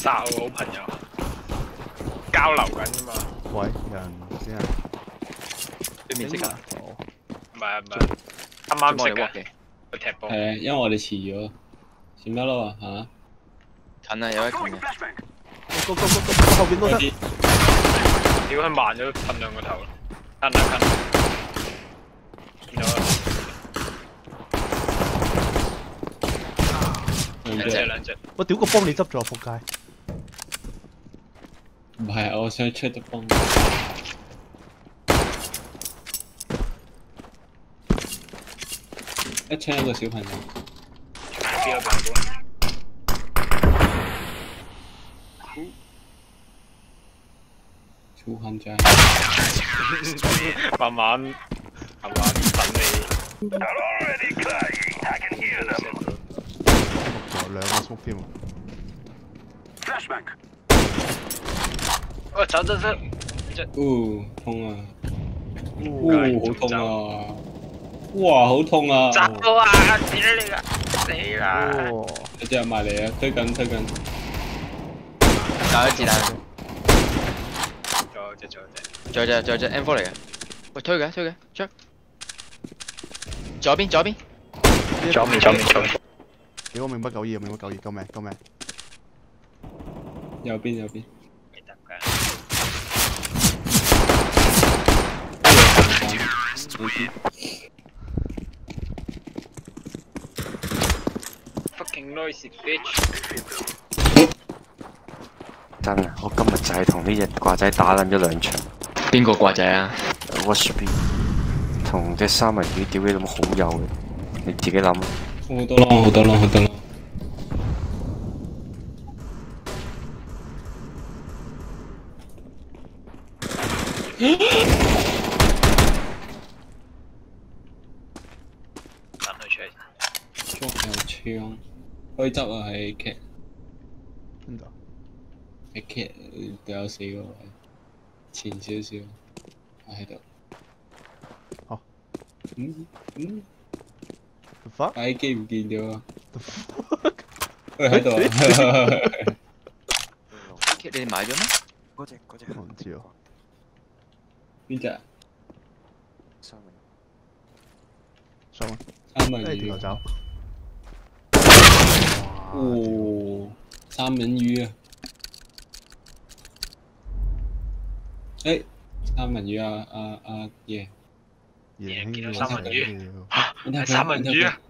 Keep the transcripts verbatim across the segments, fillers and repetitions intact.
殺我好朋友，交流緊啫嘛。 喂，有人先啊？ 對面識㗎？ 哦， 唔係唔係，啱啱識嘅，去踢波。 係啊，因為我哋遲咗，閃得咯嚇。 近啊，有一近嘅。 個個個個後邊都得。 屌佢慢咗，噴兩個頭，近啦近。見到啦。兩隻兩隻。 我屌個幫你執咗，仆街！ 唔係，我想出得幫。一槍一個小朋友。 邊個朋友？ 超坑仔。 慢慢慢慢等你。 仲有兩個 smoke 添。 我走走走， 哦，痛啊！哦，好痛啊！哇，好痛啊！ 走啊！屌你個死啦！ 有隻入埋嚟啊！推緊推緊。 打咗子彈。 仲有隻仲有隻。 仲有隻仲有隻 M 四 嚟嘅。喂，推嘅推嘅，出。左邊左邊。 左面左面左面。 屌我命不久矣，命不久矣，救命救命！ 右邊右邊。 Fucking noisy bitch！ 真啊！我今日就係同呢隻掛仔打撚咗兩場。 邊個掛仔啊 ？Watch me！ 同隻三文魚屌你咁好友嘅，你自己諗。 好多咯，好多咯，好多咯。 等佢出嚟。 捉有槍，可以執啊！喺 cat。 邊度？ 喺 cat 都有四個位，前少少，喺度。 好。 嗯嗯。 fuck？ 擺機唔見咗啊！佢喺度啊！ 你哋買咗咩？ 嗰隻嗰隻我唔知喎。 邊隻？ 三文。 三文。 三文魚。 走。 哦，三文魚啊！誒，三文魚啊啊啊爺！ 爺見到三文魚。嚇！係三文魚啊！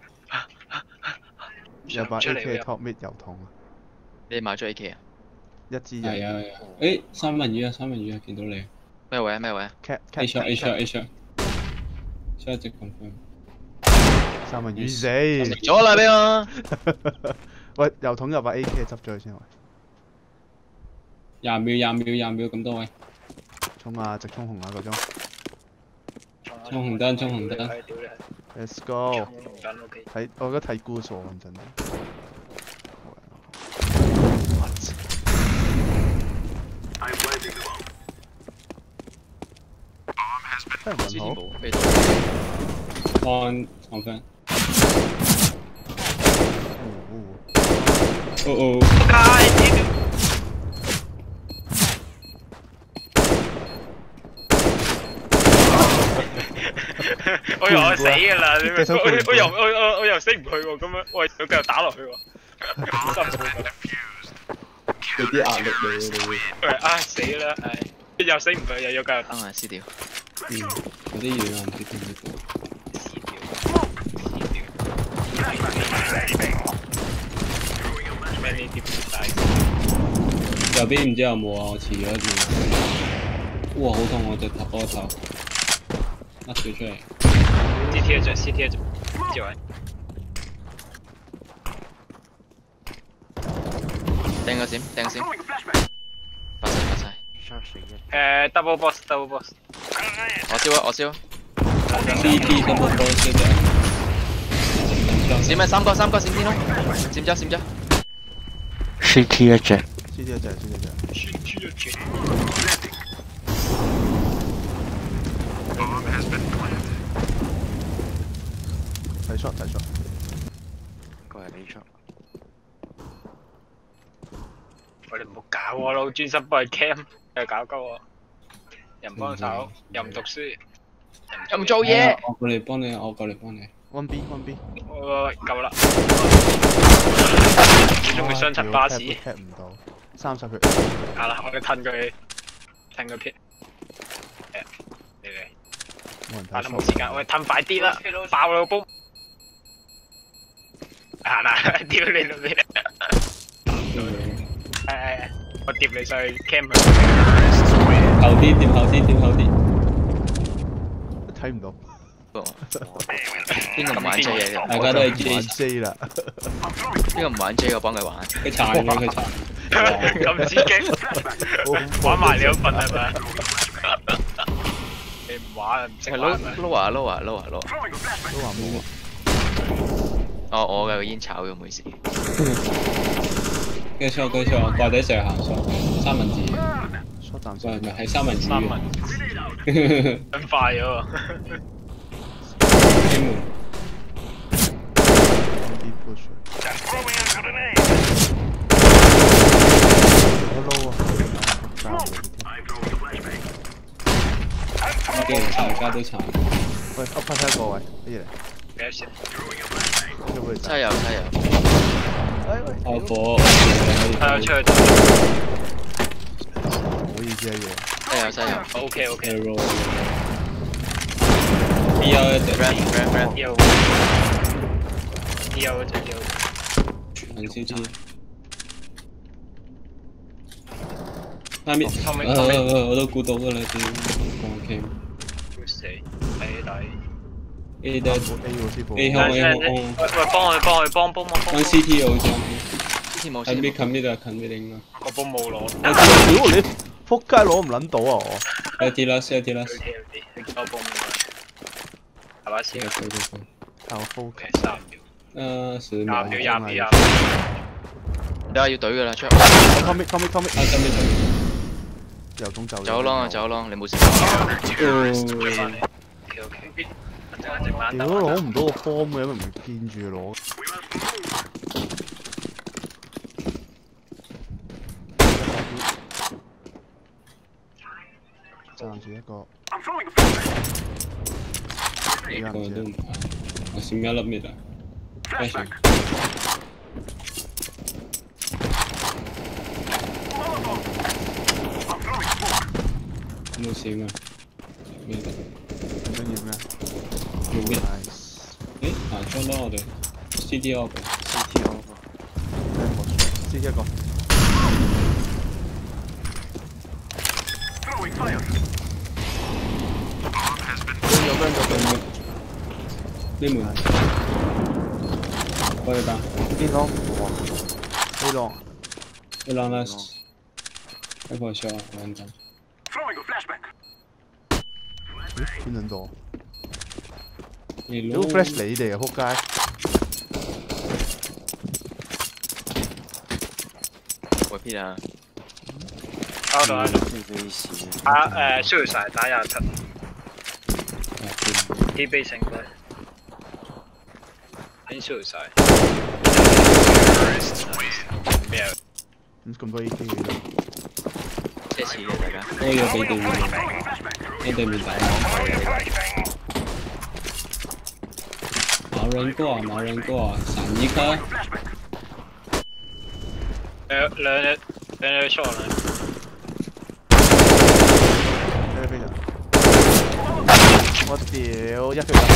有把 A K top mid 油桶啊！ 你買咗 A K 啊？ 一支係啊係啊！誒，三文魚啊三文魚啊！見到你。 咩位啊咩位啊 ？Cat A shot A shot A shot。shot 直 confirm。 三文魚死。 食咗啦俾我。 喂，油桶有把 A K 執咗佢先喂。 廿秒廿秒廿秒咁多位。 衝啊！直衝紅啊！個鐘。 衝紅燈，衝紅燈。 Let's go。睇，我覺得睇估數咁真。真係唔好。 按床分。哦哦。 我以為我死㗎啦，你咪我我又我我我又死唔去喎，咁樣我又繼續打落去喎， 有啲壓力嚟你。 喂，唉死啦，唉，又死唔去，又要繼續打。 啊，撕掉。 嗯，有啲遠啊，唔知邊度。 撕掉，撕掉。咩呢啲唔使？ 右邊唔知有冇啊？我遲咗條。哇！好痛我隻頭，我頭。甩咗出嚟。 C T 一隻 ，C T 一隻，之位。 掟個閃，掟個閃。發晒發晒。 誒 double boss，double boss。 我燒啊！我燒。 C T double boss 嘅。 閃啊！三個三個閃先咯，閃咗閃咗。 C T 一隻。 C T 一隻 ，C T 一隻。 C T 一隻。 睇 shot 睇 shot。 個係你 shot。 我哋唔好搞我咯，專心幫佢 cam， 又搞鳩我，又唔幫手，又唔讀書，又唔做嘢。 我過嚟幫你，我過嚟幫你。 one B one B。 喂，夠啦！始終佢雙層巴士。 踢唔到，三十血。 係啦，我哋褪佢，褪佢撇。誒，嚟嚟。 冇人睇。 但係冇時間，喂，褪快啲啦，爆啦個煲。行啦，屌你老味！誒，我疊你上去 cam 佢。 後啲，疊後啲，疊後啲。 睇唔到。 邊個唔玩 J 嘅？ 大家都係 J 玩 J 啦。 邊個唔玩 J 我幫佢玩。 佢殘嘅佢殘。 咁刺激，玩埋你嗰份係咪？你唔玩唔識玩係咪 ？low 啊 low 啊 low 啊 low 啊。 都話冇啊。 哦，我嘅煙炒嘅，唔好意思。 繼續繼續，掛底上行錯三文治。 錯啖喂，唔係係三文治。 三文治。咁快咗喎。 天門。 我撈啊！ 已經大家都殘。 喂，up 翻一個位，呢嚟。 幾多錢？ 加油加油！ 開火。 係啊，出去打。 唔好意思啊，嘢。 加油加油 ！OK OK。 B 有一隻。 Red red red。 有。有隻有。 全 C T。下面。 後面後面。我都估到㗎啦，屌，放 cam。 要死，睇睇。 A 的 A 喎師傅。 A 空 A 空。 喂喂，幫佢幫佢幫幫幫幫。 幫 C T 好似。 之前冇。 近邊近邊度近邊應該。 個幫冇攞。 屌你！仆街攞唔撚到啊我。 有啲啦，有啲啦。 你見我幫冇攞。係咪先？ 對對對。 靠 focus 三秒。 誒，十秒。 廿秒廿秒廿秒。 你話要懟㗎啦，出。 come in come in come in。 啊，近邊近邊。 由中走。 走咯走咯，你冇事。 哦。OK OK。 屌攞唔到個 form 嘅，因為唔見住攞。暫住一個。 一個都唔係，我閃一粒咩啊 ？Flash。冇閃啊！咩？ 唔緊要咩？ 用咩？ 誒， 行出啦我哋 C D off。 C T off。C T 一個。有個人有個人。 呢門。過嚟打。 A long。哇 ！A long。 A long last。一個 shot 穩陣。 咦？邊撚到？ 屌 flash 你哋啊！仆街！ 喂 P 啊！ out 到 out 到。打誒需要晒打廿七。T 杯成功。已經需要晒。咩啊？ 咁咁多 A K 嘅。 奢侈嘅大家。 都要俾對面，俾對面打。冇人過啊！冇人過啊！閃一顆。 兩兩隻兩隻 shot 啦。 咩飛人？我屌一腳入。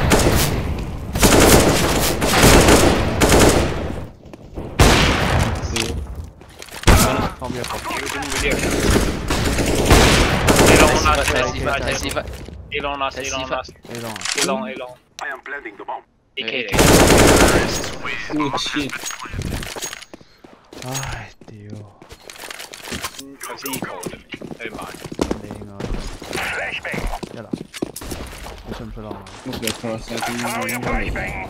後面一個。 屌點會呢樣？你long啦， 睇屎忽睇屎忽。 A long last A long last A long 啊 A long A long A K 嚟。 我切！ 唉，屌！ 頭先 eco 去買。 靚啊！一啦，你出唔出浪啊？ 我嘅 cross 有啲應該未。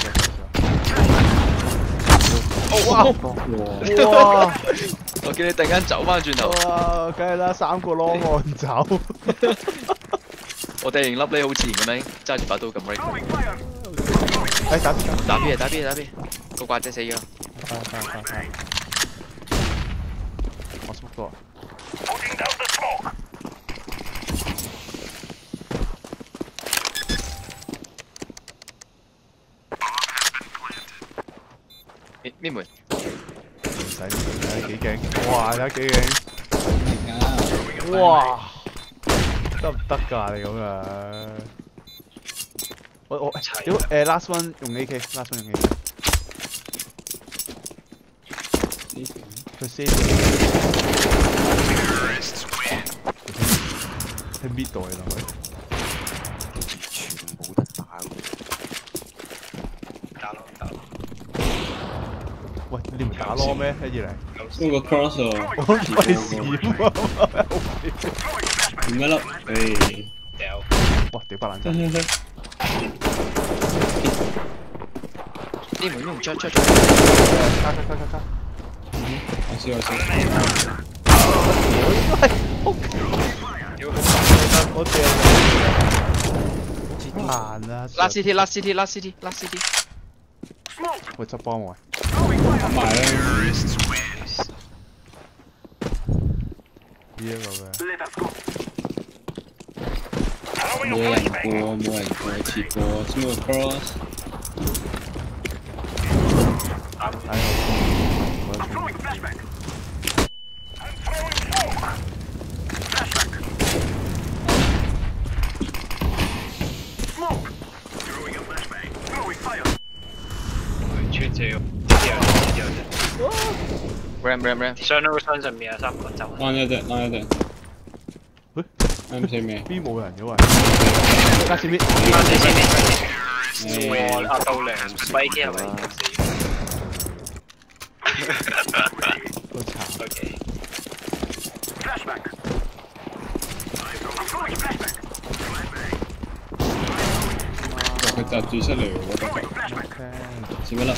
哇！哇！ 我見你突然間走翻轉頭。 哇！梗係啦，三個浪岸走。 我哋連粒呢好自然咁樣揸住把刀咁 right。 誒打 B 打 B 啊打 B 啊打 B，個掛仔死咗。 快快快快！ floor。 邊邊門？ 唔使睇下幾勁，哇！睇下幾勁，哇！得唔得㗎？你咁樣？我我屌誒 last one 用 A K，last one 用 A K。佢 save 喺 mid 度嚟啦佢。 全冇得打喎。 打咯打咯。 喂，你唔打攞咩？一二嚟。 嗰個 cross 喎， 我費事啊！ 點一粒？誒， 掉。 哇！屌白爛真。 呢門用出出出。 卡卡卡卡卡。 我知我知。 我掉咗。爛啊 ！Last C T，last C T，last C T，last C T。 喂，執幫我。 埋啦。 呢一個嘅。 冇人過，冇人過，切過 ，small cross。 穿照，之後之後啫。 ram ram ram。 上到山上面啊，三個走。 拉一隻，拉一隻。 喂 ，M 四咩 ？B 冇人嘅喂。加前面。 加前面，加前面。哇！阿豆良跛機係咪？ 好慘。 OK。 佢集住出嚟喎，嗰個。前一粒。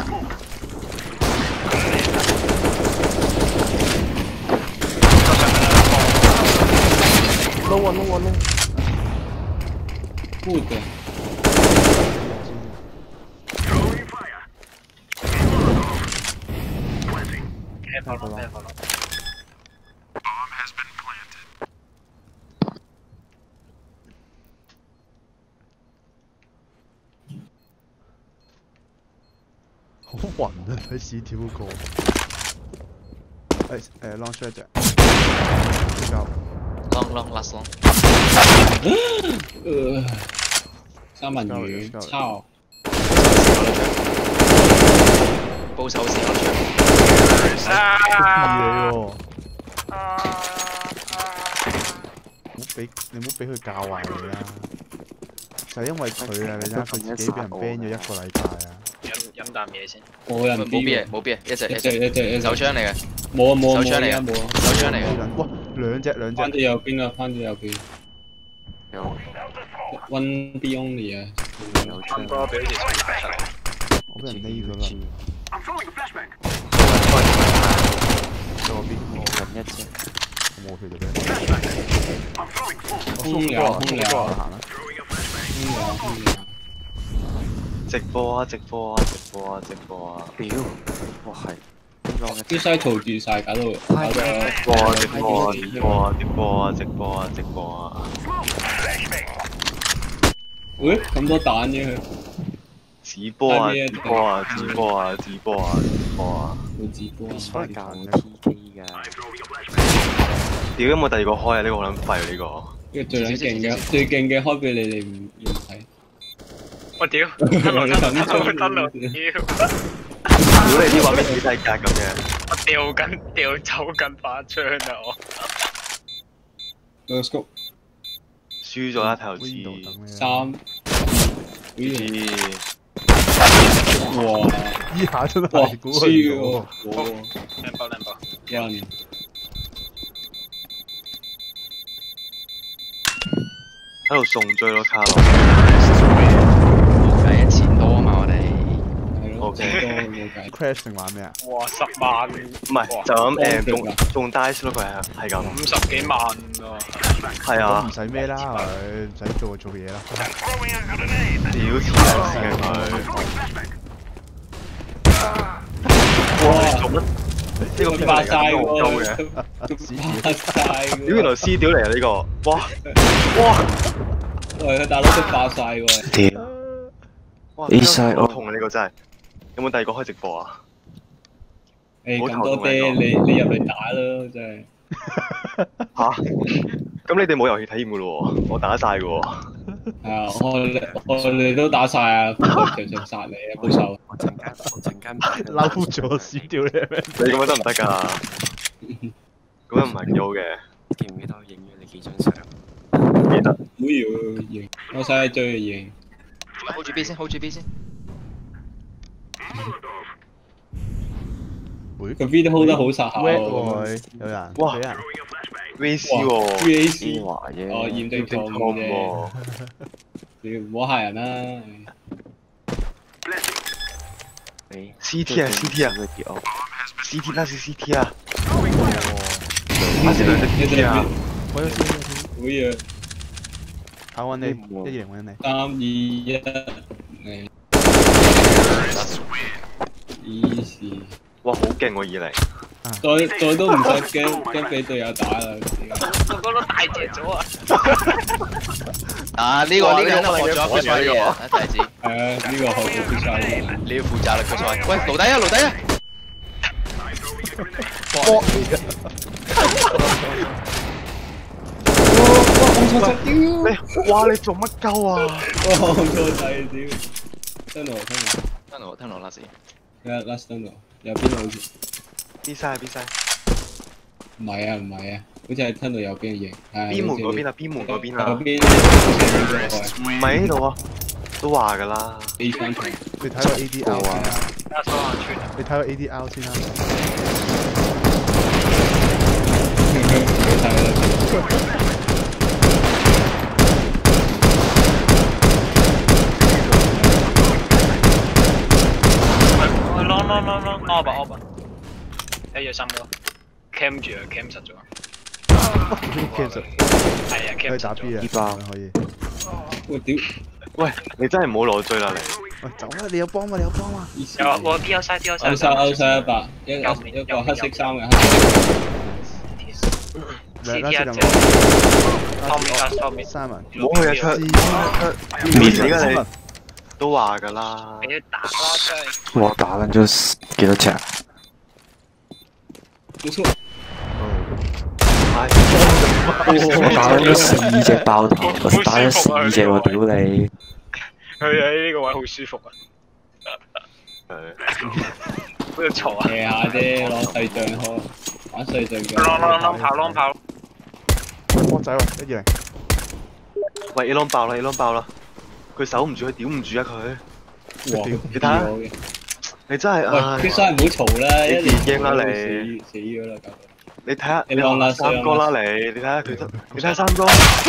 low 啊 low 啊 low。 good 嘅。 咩跑咯？咩跑咯？ 好暈啊！睇屎跳嗰個。誒誒 long shot 隻。 long long last long。 三文魚，抄。 報仇時候出。 嘢喎！唔好俾你唔好俾佢教壞你啦。就係因為佢啊，你睇下佢自己俾人 ban 咗一個禮拜啊！ 飲飲啖嘢先。 冇人冇 B 嘅，冇 B 嘅，一隻一隻一隻一隻手槍嚟嘅。 冇啊冇啊手槍嚟嘅， 冇啊！ 手槍嚟嘅。 哇，兩隻兩隻。 翻到右邊啊，翻到右邊。 有 One B only 啊。 有差唔多俾好似上出嚟。 我俾人匿咗啦。左邊冇人一隻。 我冇血就俾。 空有空有。 行啦。 空有空有。 直播啊！直播啊！直播啊！直播啊！屌！哇係。 啲西嘈住晒，搞到搞到。 直播啊！直播啊！直播啊！直播啊！直播啊！直播啊！ 喂，咁多彈嘅佢。 直播啊！直播啊！直播啊！直播啊！直播啊！ 會直播啊！ 快教 T K 㗎。屌有冇第二個開啊？呢個好撚廢啊！呢個。 呢個最撚勁嘅，最勁嘅開俾你，你唔要唔睇。 我屌！得落得落得落！屌！ 屌你啲畫面幾細格咁嘅。 我掉緊掉走緊把槍啊我。 個 scope。 輸咗啦頭次。 三。 咦？ 哇！ 依下真係估佢喎！ 兩包兩包。 One。 喺度送追咯卡路。 冇計啊，錢多啊嘛我哋。 係咯。錢多冇計。 Crash 定玩咩啊？ 哇！十萬。 唔係就咁誒，中中 dice 咯，佢係係咁。 五十幾萬喎。 係啊。 唔使咩啦，佢唔使做做嘢啦。 屌黐撚線嘅佢。哇！做乜呢個爆晒喎， 喎， 嘅， 爆晒喎。 屌原來 C 屌嚟啊呢個，哇哇， 喂，大佬都爆晒喎。 屌哇 A 晒好痛啊呢個真係，有冇第二個開直播啊？ 誒咁多爹，你你入嚟打咯，真係。 吓？咁你哋冇遊戲體驗噶咯喎，我打晒噶喎。 係啊，我我哋都打晒啊，場場殺你啊，報仇。 我陣間我陣間嬲咗屎屌你咩？ 你咁樣得唔得㗎？咁樣唔係幾好嘅。 記唔記得我影咗你幾張相？ 記得。 好要贏，我使係追佢贏。 hold 住 B 先 ，hold 住 B 先。 個 V 都 hold 得好實下 Red 喎。 喎，有人。 哇俾人。 V C 喎 V A C 華啫。 哦，驗證錯誤啫。你唔好嚇人啦。 你 C T 啊 C T 啊 C T 那是 C T 啊。 那是兩隻 C T 啊。 我有先，有先。 好嘢。 考揾你，一贏揾你。 三二一，嚟。Easy。 哇，好勁喎，二零。 再再都唔使驚驚俾隊友打啦。 個個都大隻咗啊！ 啊！呢個呢個人學咗 push 翻嘢啊，弟子。 係啊，呢個學咗 push 翻嘢。 你要負責啦，push 翻。喂，奴底啊，奴底啊！ 搏嚟嘅。 哇！哇！ 你哇！你做乜鳩啊？ 哇！錯晒屌！聽到聽到。 聽到聽到 last。 係啊 ，last 聽到。右邊好似。 B 晒 B 晒。 唔係啊，唔係啊，好似係聽到右邊嘅型。 B 門嗰邊啊 ，B 門嗰邊啊。 右邊。 唔係呢度啊，都話㗎啦。 A 三場。 你睇個 A D R 啊！ 加收下穿。 你睇個 A D R 先啦。 唔好睇啦。 啷啷啷啷，off 吧 off 吧，一嘢三個 ，cam 住啊 cam 實咗 cam 實， 係啊 cam 打 B 啊， 呢包可以。 我屌！ 喂，你真係唔好攞追啦你。 喂，走啦！你有幫嘛？你有幫嘛？ 有我 B 有晒 B 有晒， 歐晒歐晒一百，一一個黑色衫嘅黑色。 C T 一隻，後面加後面三文， 唔好去一出，面死㗎你。 都話㗎啦， 俾佢打啦真係。 我打撚咗幾多隻啊？ 冇錯。 我打撚咗四隻爆頭，我打咗四隻喎，屌你！ 佢喺呢個位好舒服啊。係。好有嘈啊！ 射下啫，攞細象開，玩細象嘅。 啷啷啷跑啷跑。 波仔喎，一贏。 喂 ，A 浪爆啦 ，A 浪爆啦！ 佢守唔住，佢屌唔住啊佢！ 哇！ 你睇下，你真係啊！ 喂，決賽唔好嘈啦，一你自驚啦你！ 死咗啦，搞到！ 你睇下， 你浪啦， 三哥啦你！你睇下佢得，你睇下三哥！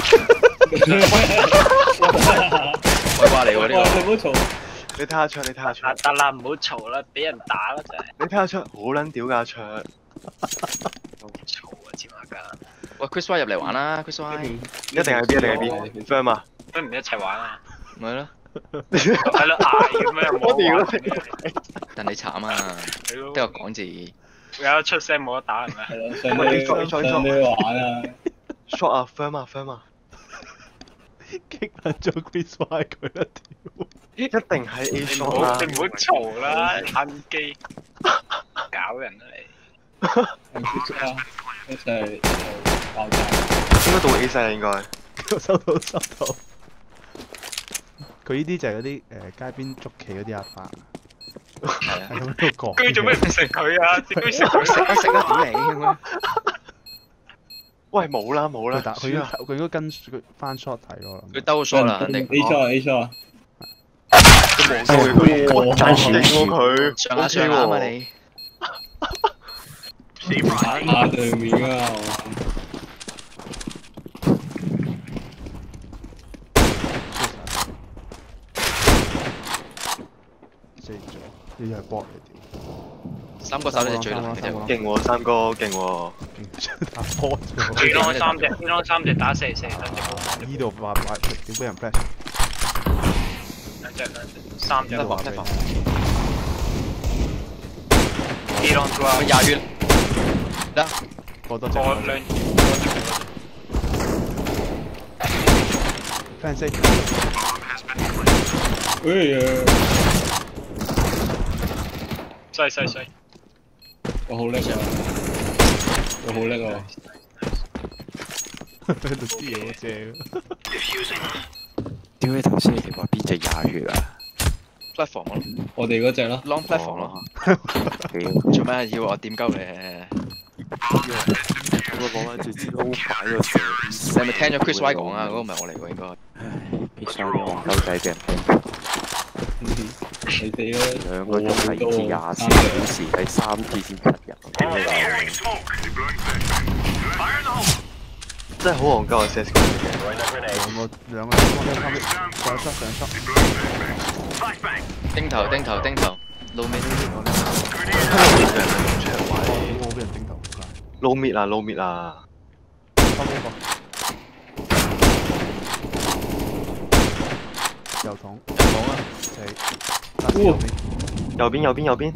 鬼話嚟喎呢個！ 你唔好嘈！ 你睇下卓，你睇下卓！ 得啦，唔好嘈啦，俾人打啦真係。 你睇下卓，好撚屌㗎卓！ 好嘈啊，尖下間！ 喂 ，Chris Y 入嚟玩啦 ，Chris Y。 一定係 B， 一定係 B，firm 啊！ 都唔一齊玩啊！ 咪咯， 喺度嗌咁樣冇玩。 但你慘啊！得個講字。 有得出聲冇得打係咪？ 係咯，上你上你玩啊 ！shot 啊 ，firm 啊 ，firm 啊！ 激撚咗 Chris Y 佢一條。 一定係 A shot 啦！ 你唔好嘈啦，慳機，搞人啊你！ 一齊爆炸。 應該到 A 勢啦應該。 收到收到。佢呢啲就係嗰啲誒街邊捉棋嗰啲阿伯。係啊。喺咁度講。 佢做咩唔食佢啊？點解食佢食啊食啊屌你咁樣！ 喂冇啦冇啦。 佢佢佢應該跟佢翻 shot 睇咯。 佢兜 shot 啦，肯定。 A shot A shot。 都冇收佢，爭錢喎佢。 上下上下啊嘛你。 下對面啊！ 死咗，呢係搏嚟屌！ 三個手你最難嘅啫喎。 勁喎，三哥勁喎。 打波啫喎。 A 浪三隻 ，A 浪三隻打四四，兩隻冇。 呢度八八點俾人 flash？ 兩隻兩隻，三隻。 得防得防。 A 浪 two 啊！ 廿月得過多隻。 過兩。 Fan C。 哎呀！ 細細細。 我好叻啊！我好叻啊！ 喺度啲嘢好正。 屌你頭先你話邊隻廿血啊 ？platform 咯， 我哋嗰隻咯 ，long platform 咯。 屌！ 做咩要我點鳩你？ 我攞翻住支撈擺個射。 你係咪聽咗 Chris Y 講啊？嗰個唔係我嚟喎，應該。 唉，必須啲黃鳩仔俾人聽。 你哋咧兩個鐘係至廿四小時，係三次先七日。屌你老味！ 真係好戇鳩啊 ！C S G O 兩個兩個方一方一上出上出。 釘頭釘頭釘頭，路尾我俾人頂頭。 撈滅啊撈滅啊！ 收呢個。油桶。 油桶啊！ 死。右邊。 右邊右邊右邊。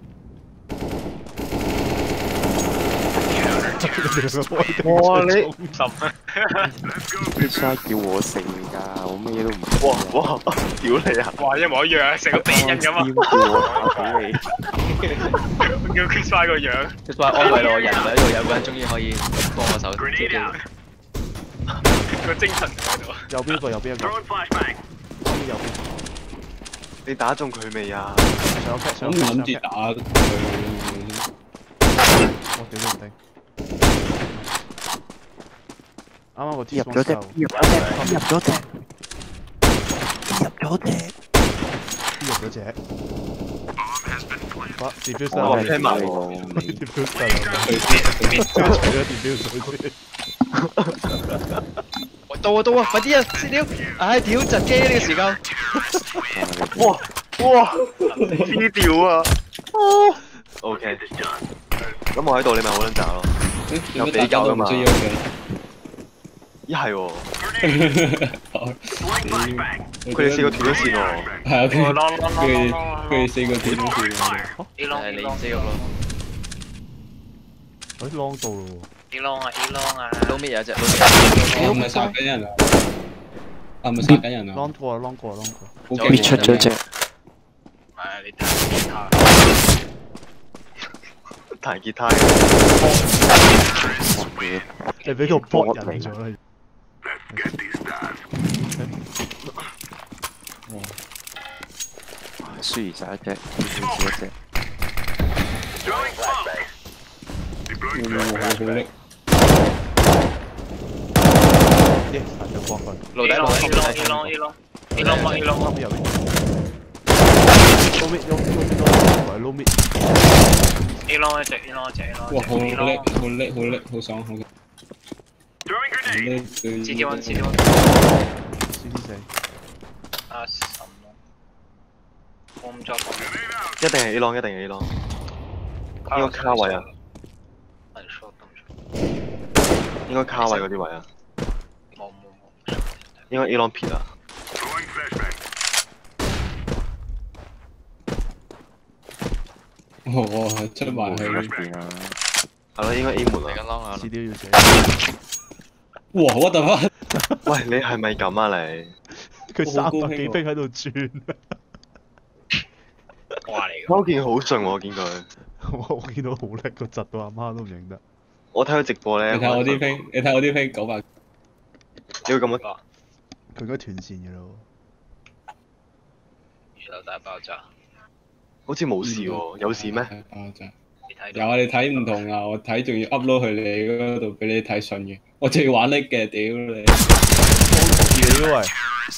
哇你心啊！ 必須叫我死㗎，我咩都唔。 哇哇！屌你啊！ 哇，一模一樣，成個病人咁啊！ 叫我打俾你。 叫 Chris Y 個樣。 Chris Y 安慰我人喺度，有個人終於可以幫我手。 個精神喺度。 右邊一個，右邊一個。右邊右邊。 你打中佢未啊？ 上 pat 上咁 pat 諗住打佢。 我屌都唔定。啱啱個 T 入咗隻，入咗隻，入咗隻，入咗隻， 入咗隻。哇 ！diffuser 我聽埋喎 ，diffuser 佢除咗 diffuser 先。 到啊到啊，快啲啊！死屌！唉屌窒機呢個時間。 哇哇！黐屌啊！哦 ，OK。咁我喺度，你咪好撚渣咯。有比較噶嘛？一係喎，佢哋四個斷咗線喎。 係啊，佢佢佢哋四個斷咗線喎。 係你死咯。 喺 long 度咯喎。 A long 啊 A long 啊。 撈咩有隻撈咩？ 我唔係殺緊人啊！啊唔係殺緊人啊 long 過啊 long 過啊 long 過。 好搣出咗隻。 係啊，你睇下。 彈吉他。 你俾個搏人咗啦。 輸晒一隻，輸少一隻。 好叻！ 耶，彈咗過去。 路底路底 A long A long A long A long A long。 右邊。low mid low mid low mid low mid low mid。 A long 一隻 A long 一隻 A long 哇，好叻，好叻，好叻，好爽，好嘅。 C T one C T one。 C T 四。 啊什麼？我唔作。 一定係 A long， 一定係 A long。應該卡位啊！應該卡位嗰啲位啊！ 冇冇冇。 應該 A long 撇啊！ 哦，出埋去。 邊啊？ 係咯，應該 A 門啊！ 嚟緊 long 啊！ C D 要寫。 哇！我突翻。 喂，你係咪咁啊你？ 佢三百幾兵喺度轉。 哇嚟㗎！ 嗰件好順喎，我見佢。 我我見到好叻，個窒到阿媽都唔認得。 我睇佢直播咧。 你睇我啲兵，你睇我啲兵九百。 你會咁樣？ 佢應該斷線嘅咯。 遇到大爆炸。 好似冇事喎，有事咩？ 爆炸。有啊，你睇唔同啊！我睇仲要 upload 去你嗰度俾你睇順嘅，我仲要玩叻嘅，屌你！ 屌喂！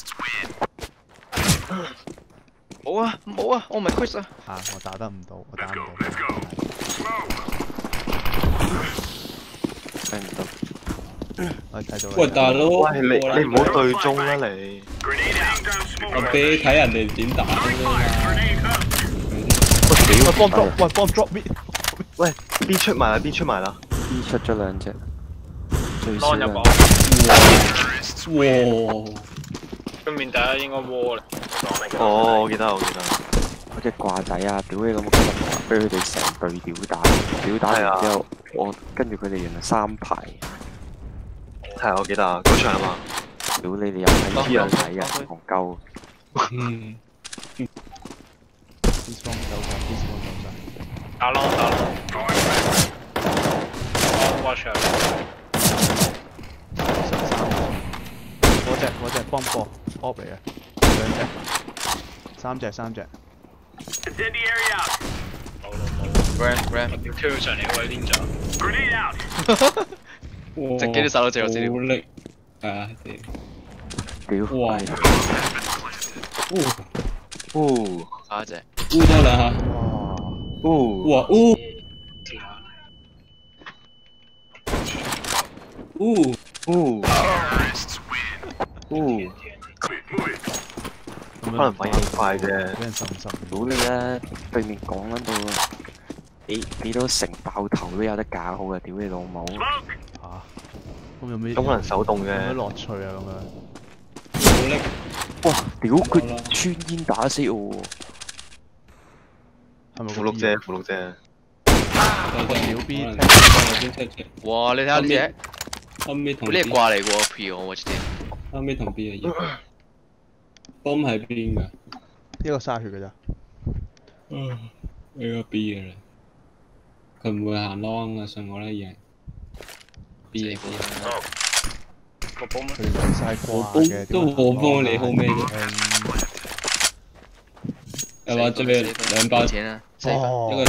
冇啊冇啊，我唔係 Chris 啊！ 啊，我打得唔到，我打唔到。 睇唔到。 我睇到啦。 喂，大佬， 喂，你你唔好對中啦你。 我俾你睇人哋點打啫嘛。 喂，幫 drop， 喂，幫 drop me。 喂 ，B 出埋啦 ，B 出埋啦。 B 出咗兩隻，最少兩隻。 哇！ 對面第一應該窩啦。 哦，我記得，我記得。 嗰隻掛仔啊！屌你老母，俾俾佢哋成隊屌打，屌打完之後，我跟住佢哋原來三排。 係啊，我記得啊，嗰場啊嘛。 屌你哋又係黐人睇啊，戇鳩。 嗯。 This one 走晒 ，this one 走晒。 打咯打咯。Watch out！ 十三。嗰隻嗰隻幫波 ，off 嚟嘅，兩隻，三隻三隻。 冇咯冇。 Ram Ram， 我跳上嚟位黏咗。 直機都手到最後資料。 好力係啊！ 屌！ 哇！ 哦， 下一隻。 烏多兩下。 哦， 哇！烏烏哦，哦，可能反應快啫。 俾人滲滲。 屌你啦！對面講緊到幾幾多成爆頭都有得搞好啊！屌你老母！ 嚇！咁有咩？ 咁可能手動嘅。 有咩樂趣啊？咁樣。 好力！ 哇！屌佢穿煙打死我喎！ 係咪負六啫，負六啫。 屌 B！ 哇！你睇下呢隻， 後尾同呢係掛嚟嘅喎 ，P 我我知。 後尾同 B 啊，而bomb 喺邊㗎？ 一個沙血㗎咋？ 嗯，呢個 B 嘅啦。佢唔會行 long 啊，信我啦，贏。B 嚟嘅。 個波咩？ 佢哋揾晒瓜我嘅， 都我幫你好咩啫？又話最兩包錢啊！ 哦， 一個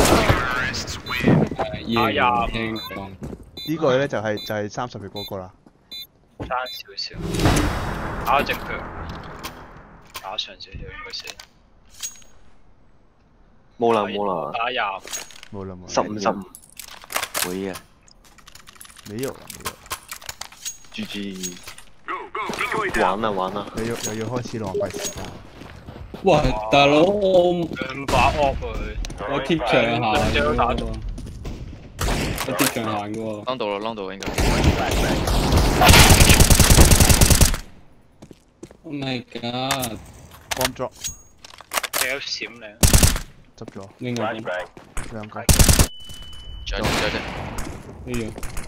係二聽講。 呢個咧就係就係三十嘅嗰個啦。 爭少少，打隻腳，打上少少應該死。 冇啦冇啦， 打廿， 冇啦冇啦。 十五十五會啊！ 沒有啦沒有。 G G， 玩啦玩啦。 又要又要開始浪費時間。 喂，大佬我兩把 off 佢， 我貼牆行兩隻都打喎中。， 我貼牆行嘅喎。 啷到啦，啷到應該。 Oh my god！ bomb drop 隻有閃你， 執咗另外一個兩個。 再再再。 呢樣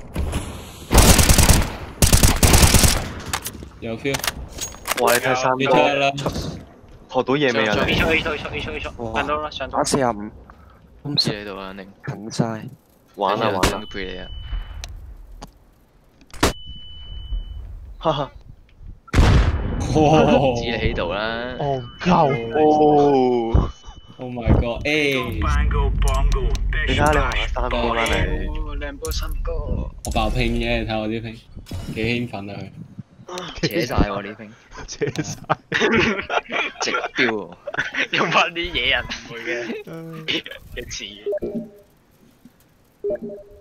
有 feel。 哇！你睇三你個出啦！ 學到嘢未啊？ A 你出 A 出 A 出 A 出 A 出，看到啦上到打。四十五， 唔知喺度啊，寧。 近晒。 玩啦玩啦， 配你啊！ 哈哈。 哇！ 知你喺度啦。 哦鳩！ 哦 Oh my god！誒， 你睇下你行咗三波啦你。 哦，兩波三個。 我爆拼嘅，你睇我啲拼，幾興奮啊佢！ 扯晒喎呢拼， 扯晒。 直標喎。 用翻啲野人唔會嘅嘅詞。